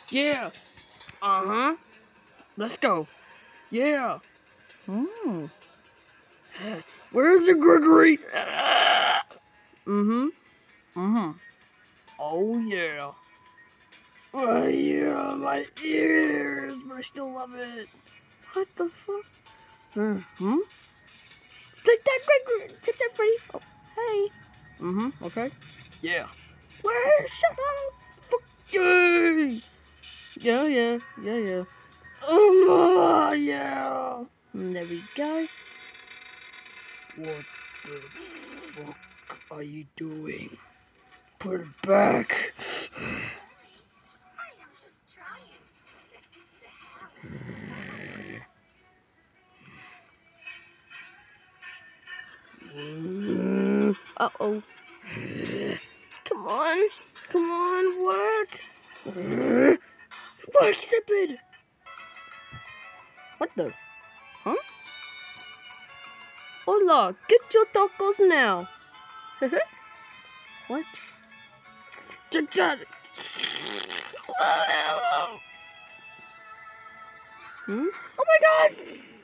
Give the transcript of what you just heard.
Yeah. Uh-huh. Let's go. Yeah. Hmm. Where's the Gregory? Mm-hmm. Mm-hmm. Oh, yeah. Oh, yeah, my ears, but I still love it. What the fuck? Hmm? Take that, Gregory! Take that, Freddy! Oh, hey. Mm-hmm, okay. Yeah. Shut up! Fuck you! Yeah. Yeah. There we go. What the fuck are you doing? Put it back. Uh-oh. Come on, work. Work, stupid. What the? Huh? Hola, get your tacos now. What? Take that. Hmm? Oh my god!